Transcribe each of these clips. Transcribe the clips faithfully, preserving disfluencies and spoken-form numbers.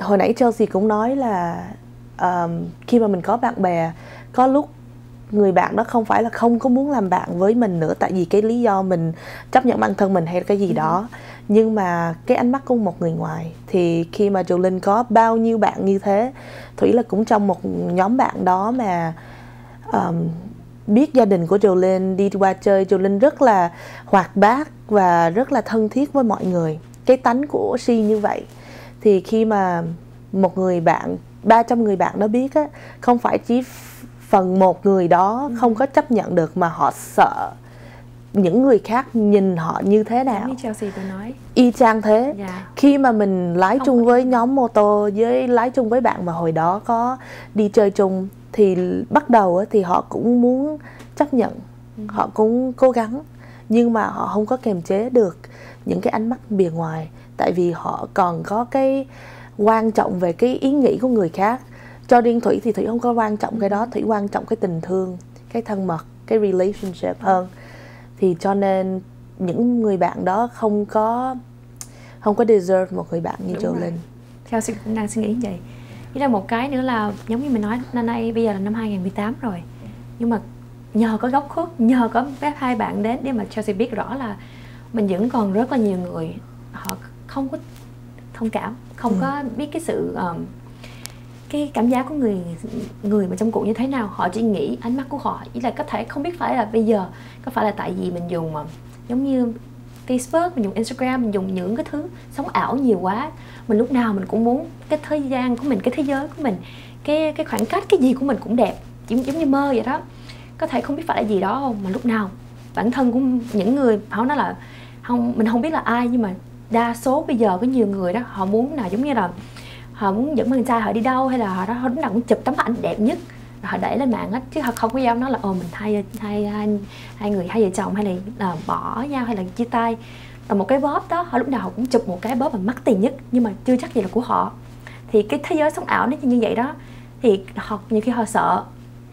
hồi nãy Chelsea cũng nói là um, khi mà mình có bạn bè, có lúc người bạn đó không phải là không có muốn làm bạn với mình nữa tại vì cái lý do mình chấp nhận bản thân mình hay cái gì ừ. đó, nhưng mà cái ánh mắt của một người ngoài. Thì khi mà Jolin có bao nhiêu bạn như thế, Thủy là cũng trong một nhóm bạn đó mà um, biết gia đình của Jolin, đi qua chơi, Jolin rất là hoạt bát và rất là thân thiết với mọi người. Cái tánh của Si như vậy. Thì khi mà một người bạn, ba trăm người bạn đó biết á, không phải chỉ phần một người đó không có chấp nhận được, mà họ sợ những người khác nhìn họ như thế nào. Như Chelsea tôi nói y chang thế. yeah. Khi mà mình lái không chung với nhóm mô tô, với lái chung với bạn mà hồi đó có đi chơi chung, thì bắt đầu thì họ cũng muốn chấp nhận, ừ. họ cũng cố gắng, nhưng mà họ không có kềm chế được những cái ánh mắt bề ngoài, tại vì họ còn có cái quan trọng về cái ý nghĩ của người khác. Cho riêng Thủy thì Thủy không có quan trọng cái đó, Thủy quan trọng cái tình thương, cái thân mật, cái relationship hơn. Thì cho nên những người bạn đó không có không có deserve một người bạn như Jolin. Chelsea cũng đang suy nghĩ như vậy. Với là một cái nữa là giống như mình nói, năm nay bây giờ là năm hai không một tám rồi, nhưng mà nhờ có góc khuất, nhờ có các hai bạn đến để mà Chelsea biết rõ là mình vẫn còn rất là nhiều người họ không có thông cảm, không ừ. có biết cái sự um, cái cảm giác của người người mà trong cuộc như thế nào. Họ chỉ nghĩ ánh mắt của họ, ý là có thể không biết phải là bây giờ có phải là tại vì mình dùng mà giống như Facebook, mình dùng Instagram, mình dùng những cái thứ sống ảo nhiều quá, mình lúc nào mình cũng muốn cái thời gian của mình, cái thế giới của mình, cái cái khoảng cách, cái gì của mình cũng đẹp, chỉ giống như mơ vậy đó. Có thể không biết phải là gì đó không, mà lúc nào bản thân của những người, họ nói là không, mình không biết là ai, nhưng mà đa số bây giờ có nhiều người đó, họ muốn là giống như là họ muốn dẫn bạn trai họ đi đâu, hay là họ đó họ lúc nào cũng chụp tấm ảnh đẹp nhất rồi họ đẩy lên mạng hết, chứ họ không có dám nói là ồ mình hai hai hai hai người hai vợ chồng, hay là, là bỏ nhau, hay là chia tay. Và một cái bóp đó, họ lúc nào họ cũng chụp một cái bóp mà mắc tiền nhất, nhưng mà chưa chắc gì là của họ. Thì cái thế giới sống ảo nó như vậy đó, thì họ nhiều khi họ sợ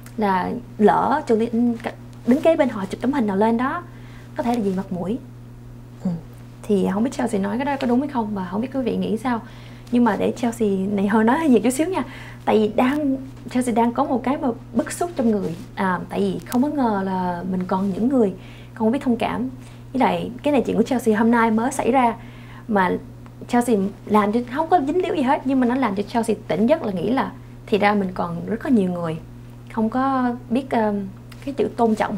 là lỡ Jolin đứng kế bên họ chụp tấm hình nào lên đó, có thể là vì mặt mũi. ừ. Thì không biết Chelsea nói cái đó có đúng hay không, và không biết quý vị nghĩ sao. Nhưng mà để Chelsea này hơi nói hơi nhiều chút xíu nha, tại vì đang Chelsea đang có một cái mà bức xúc trong người, à, tại vì không có ngờ là mình còn những người không biết thông cảm. Với lại cái này chuyện của Chelsea hôm nay mới xảy ra, mà Chelsea làm cho không có dính líu gì hết, nhưng mà nó làm cho Chelsea tỉnh giấc, là nghĩ là thì ra mình còn rất là nhiều người không có biết uh, cái chữ tôn trọng.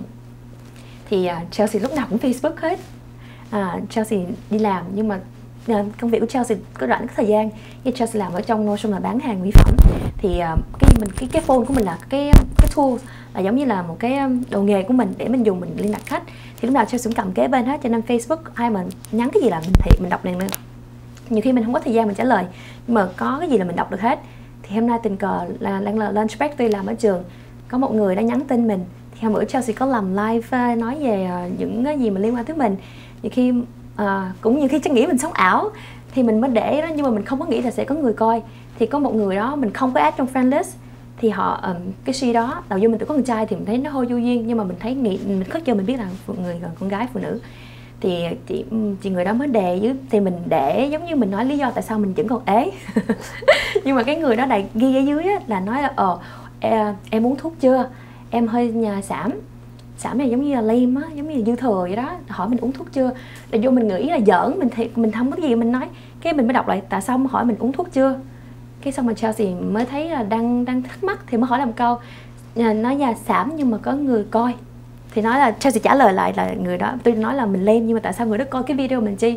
Thì uh, Chelsea lúc nào cũng Facebook hết. uh, Chelsea đi làm, nhưng mà công việc của Chelsea có rảnh có thời gian, như Chelsea làm ở trong Nordstrom là bán hàng mỹ phẩm, thì uh, cái mình cái cái phone của mình là cái cái tool là giống như là một cái đồ nghề của mình để mình dùng, mình liên lạc khách. Thì lúc nào Chelsea cũng cầm kế bên hết, cho nên Facebook ai mà nhắn cái gì là mình thiệt mình đọc liền luôn. Nhiều khi mình không có thời gian mình trả lời, nhưng mà có cái gì là mình đọc được hết. Thì hôm nay tình cờ là đang là lunch break, tôi làm ở trường, có một người đã nhắn tin mình. Thì hôm bữa Chelsea có làm live nói về những cái gì mà liên quan tới mình. Nhiều khi À, cũng nhiều khi chắc nghĩ mình sống ảo thì mình mới để đó, nhưng mà mình không có nghĩ là sẽ có người coi. Thì có một người đó mình không có add trong friend list, thì họ um, cái suy đó đầu vô mình tự có con trai thì mình thấy nó hơi vô duyên, nhưng mà mình thấy nghĩ mình khất cho mình biết là người con gái phụ nữ, thì chị chị người đó mới đề dưới, thì mình để giống như mình nói lý do tại sao mình vẫn còn ế. Nhưng mà cái người đó lại ghi ở dưới á, là nói là ờ em, em uống thuốc chưa, em hơi nhà giảm giảm này giống như là lem á, giống như là dư thừa vậy đó, hỏi mình uống thuốc chưa. Để vô mình nghĩ là giỡn, mình thì mình không có gì mình nói, cái mình mới đọc lại tại sao không hỏi mình uống thuốc chưa. Cái xong mà Chelsea mới thấy là đang đang thắc mắc, thì mới hỏi làm câu nói nhà giảm nhưng mà có người coi. Thì nói là Chelsea trả lời lại là người đó, tôi nói là mình lem nhưng mà tại sao người đó coi cái video mình chi.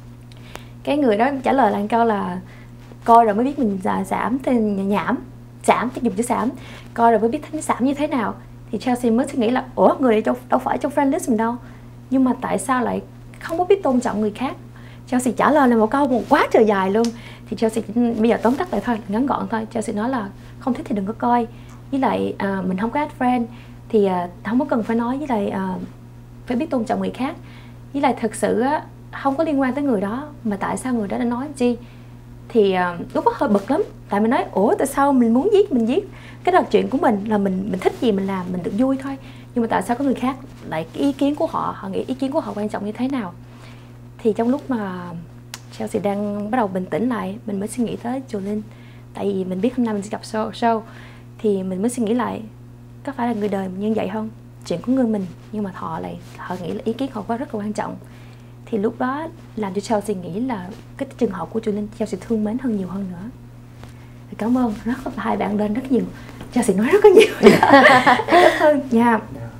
Cái người đó trả lời là câu là coi rồi mới biết mình giảm tên nhảm, giảm chứ dùng chữ giảm, coi rồi mới biết thánh giảm như thế nào. Thì Chelsea mới suy nghĩ là ủa người này đâu, đâu phải trong friend list mình đâu, nhưng mà tại sao lại không có biết tôn trọng người khác. Chelsea trả lời là một câu một quá trời dài luôn. Thì Chelsea bây giờ tóm tắt lại thôi, ngắn gọn thôi. Chelsea nói là không thích thì đừng có coi, với lại à, mình không có add friend thì à, không có cần phải nói, với lại à, phải biết tôn trọng người khác. Với lại thật sự á, không có liên quan tới người đó, mà tại sao người đó đã nói chi. Thì uh, lúc đó hơi bực lắm, tại mình nói ủa tại sao mình muốn giết mình giết, cái đó là chuyện của mình, là mình mình thích gì mình làm, mình được vui thôi, nhưng mà tại sao có người khác lại cái ý kiến của họ, họ nghĩ ý kiến của họ quan trọng như thế nào. Thì trong lúc mà Chelsea đang bắt đầu bình tĩnh lại, mình mới suy nghĩ tới Jolin. tại vì mình biết hôm nay mình sẽ gặp show, show thì mình mới suy nghĩ lại có phải là người đời như vậy không, chuyện của người mình nhưng mà họ lại họ nghĩ là ý kiến họ quá rất là quan trọng. Thì lúc đó làm cho Chelsea nghĩ là cái trường hợp của Julian Chelsea thương mến hơn nhiều hơn nữa. Thì cảm ơn rất là hai bạn lên rất nhiều, Chelsea nói rất là nhiều. Cảm ơn nha.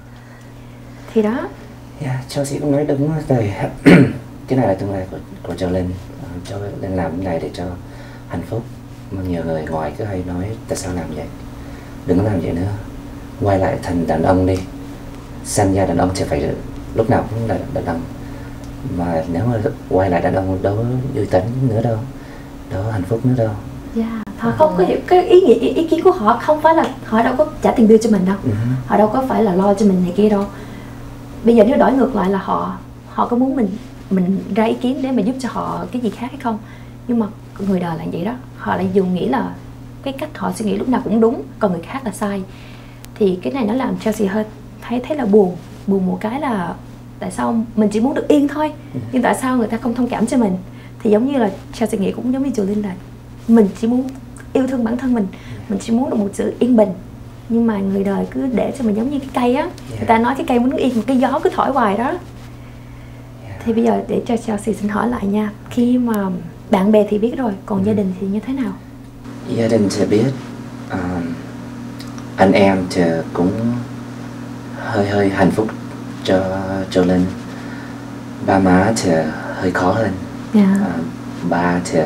Thì đó. Yeah, Chelsea cũng nói đúng rồi. Cái này là tương lai của, của Julian. Cho lên làm cái này để cho hạnh phúc. Mà nhiều người ngoài cứ hay nói tại sao làm vậy, đừng làm vậy nữa, quay lại thành đàn ông đi. Sinh ra đàn ông thì phải lúc nào cũng là đàn ông, mà nếu mà quay lại đàn ông đâu vui tính nữa đâu, đâu hạnh phúc nữa đâu. Yeah, họ không có hiểu cái ý nghĩa ý, ý kiến của họ không phải là họ đâu có trả tiền bill cho mình đâu, uh-huh. Họ đâu có phải là lo cho mình này kia đâu. Bây giờ nếu đổi ngược lại là họ họ có muốn mình mình ra ý kiến để mà giúp cho họ cái gì khác hay không, nhưng mà người đời là vậy đó, họ lại dùng nghĩ là cái cách họ suy nghĩ lúc nào cũng đúng còn người khác là sai. Thì cái này nó làm Chelsea hơi thấy thấy là buồn buồn một cái là tại sao mình chỉ muốn được yên thôi, nhưng tại sao người ta không thông cảm cho mình. Thì giống như là Chelsea nghĩ cũng giống như Julian là mình chỉ muốn yêu thương bản thân mình, mình chỉ muốn được một sự yên bình, nhưng mà người đời cứ để cho mình giống như cái cây á, người ta nói cái cây muốn đứng yên mà cái gió cứ thổi hoài đó. Thì bây giờ để cho Chelsea xin hỏi lại nha, khi mà bạn bè thì biết rồi, còn gia đình thì như thế nào? Gia đình thì biết, um, anh em thì cũng hơi hơi hạnh phúc cho Julian. Ba má thì hơi khó hơn. Yeah. Uh, ba thì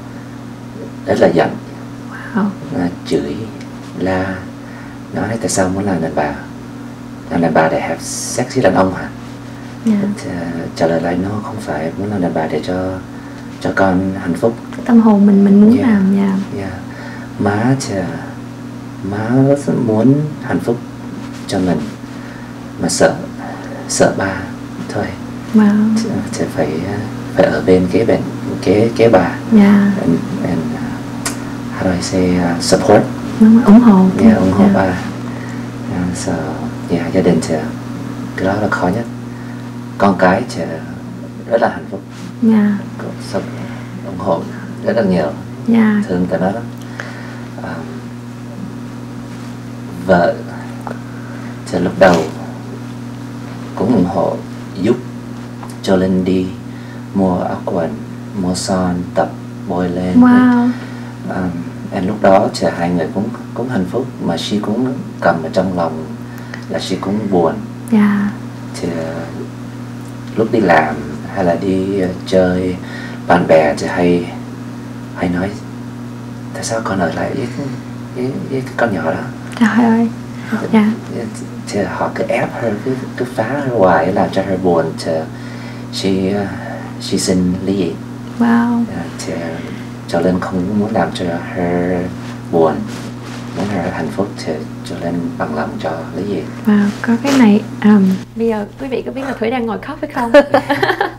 rất là giận, wow. uh, chửi, la, nói tại sao muốn làm đàn bà, làm đàn bà để have sex với đàn ông hả? Yeah. Thì, uh, trả lời lại nó không phải muốn làm đàn bà để cho cho con hạnh phúc. Cái tâm hồn mình mình muốn yeah. làm nha. Yeah. Yeah. Má thì má rất muốn hạnh phúc cho mình mà sợ sợ ba thôi. Wow. Thì, thì phải phải ở bên kế bên kế kế bà. Yeah. And, and uh, how do I say uh, support. Đúng rồi, ủng hộ. Yeah, ủng hộ yeah. bà. And so yeah, gia đình thì cái đó là khó nhất. Con cái thì rất là hạnh phúc. Yeah. Cũng ủng hộ rất là nhiều. Yeah. Thương tụi nó lắm. Um, vợ thì lúc đầu cũng ủng hộ, giúp cho Linh đi mua áo quần, mua son, tập bôi lên. Wow. Um, and lúc đó thì hai người cũng cũng hạnh phúc, mà she cũng cầm ở trong lòng là she cũng buồn. Yeah. Thì uh, lúc đi làm hay là đi uh, chơi bạn bè thì hay hay nói tại sao con ở lại với, với, với cái con nhỏ đó. Trời ơi. Yeah. Thì họ cứ ép her, cứ, cứ phá her hoài, làm cho her buồn. Thì she, uh, she xin ly dị. Wow. Yeah, thì cho nên không muốn làm cho her buồn, muốn her hạnh phúc, thì cho nên bằng lòng cho ly dị. Wow, có cái này. Um, bây giờ quý vị có biết là Thủy đang ngồi khóc phải không?